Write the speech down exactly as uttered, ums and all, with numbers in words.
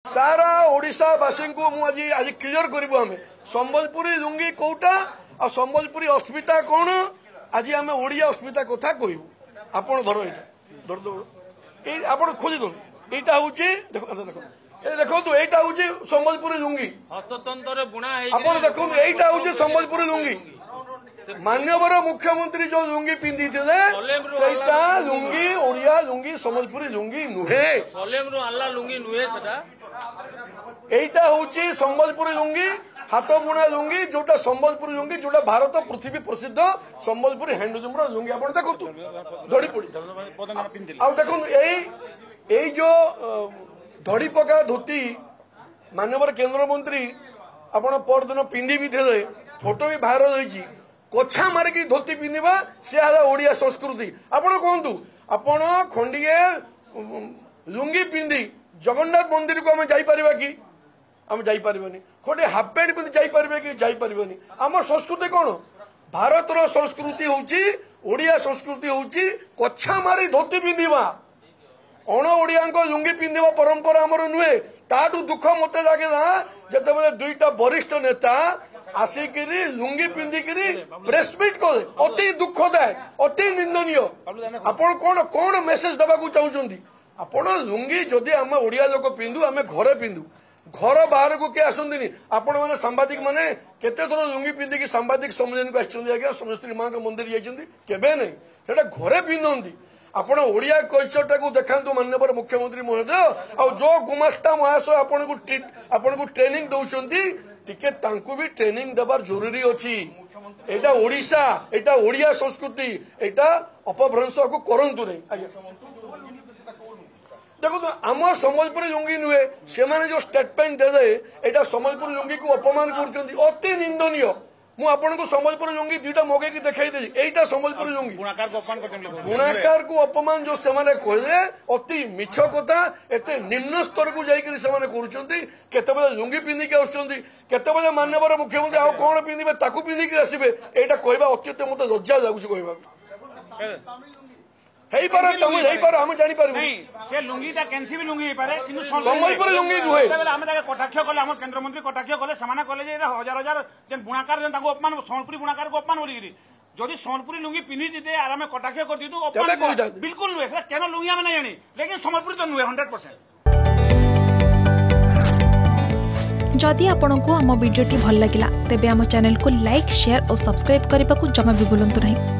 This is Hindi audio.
सारा ओडिशा वासी को मु आज आज क्लियर करिबो हमें संबलपुरी लुंगी कोटा आ संबलपुरी अस्मिता कौन आज आम ओडिया अस्मिता कथा कहबू आपण धर एटा धर दो ए आपण खोजि दो एटा होची देखो देखो ए देखो तो एटा होची संबलपुरी लुंगी हस्ततंत्र बुणा हे आपण देखो एटा होची संबलपुरी लुंगी माननीय मुख्यमंत्री जो लुंगी पिंधि सेटा लुंगी ओडिया लुंगी संबलपुरी लुंगी नुहे लुंगी नुहे एटा होची संबलपुरी लुंगी हाथ बुणा लुंगी जोटा संबलपुरी लुंगी जोटा भारत पृथ्वी प्रसिद्ध संबलपुरी हैंडलूम लुंगी आप देखो धड़ी पड़ी आ देखो यही जो धड़ी पका धोती माननीय केंद्र मंत्री आपण परदिन पिंधि भी थे फोटो भी भाइराल होईची कोछा मारिकी धोती पिंधिबा से आला ओडिया संस्कृति आपण कहतु आपण खंडिए लुंगी पिंधि जगन्नाथ मंदिर को आम जाइपर कि आम जाइपर खोटे हाफ पैंट पिंधि जाइपर कि जाइपर आम संस्कृति कौन भारत संस्कृति होची ओडिया संस्कृति होची कोछा मारी धोती पिंधिबा अण ओडिया लुंगी पिंधिबा परंपरा आमर नुहे ताठू दुख मत लगे जिते दुईटा वरिष्ठ नेता आसिकी लुंगी पिंधिकी प्रेसमिट कले अति दुखदायक अति निंदनीय आपण कौन कौन मेसेज देवाक चाहते आपण लुंगी जदि आम ओडिया लोक पिंधु आम घरे पिंधु घर बाहर को किए आसती आपण मैंने सांबादिक मैंने केते थर लुंगी पिंधिकी सांबादिक सम्मेलन को आज्ञा समस्ती माँ के मंदिर जाइए केवे नहीं से घरे पिंधती आपण ओडिया कल्चर को देखा माननीय मुख्यमंत्री महोदय आ जो गुमास्ता महाशय आपण को आपण को ट्रेनिंग दौरान टिके तांकु भी ट्रेनिंग देवार जरूरी अच्छी एटा ओडिशा एटा ओडिया संस्कृति एटा अपभ्रंश को करंतु नहीं आज्ञा देखो तो आम संबलपुरी लुंगी नुहे से माने जो स्टेटमेंट दे एटा संबलपुरी लुंगी को अपमान कर अति निंदनीय मु आपन को संबलपुरी लुंगी दुईटा मगे की देखाई देली एटा संबलपुरी लुंगी बुणाकार को अपमान जो से माने कहले अति मिछ कथा एते निम्न स्तर को जाई से माने करूछंती केते बेले लुंगी पिंधि के आछंती केते बेले माननीय मुख्यमंत्री आ कोन पिंधिबे ताकू पिंधि के आसीबे एटा कहबा अत्यंत मते लज्जा लागुछ कहबा हेई पारे तमे हेई पारे हम जानि पारबो नहीं से लुंगीटा कैंसी भी लुंगी पारे किनु संबलपुरी लुंगी नुहे बेले हम ताके कटाक्ष कले हम केंद्र मंत्री कटाक्ष कले समाना कले जे हजार हजार जेन बुणाकार जेन ताको अपमान संबलपुरी बुणाकार को अपमान बोलिगिरी जदि संबलपुरी लुंगी पिनि दिते आरामे कटाक्ष कर दितु अपमान बिल्कुल नुहे से केन लुंगी हम नै जानि लेकिन संबलपुरी तो नुहे हंड्रेड परसेंट जदि आपंक आम भिडी भल लगा तेब आम चैनल को लाइक शेयर और सब्सक्राइब करने को जमा भी भूलु नहीं।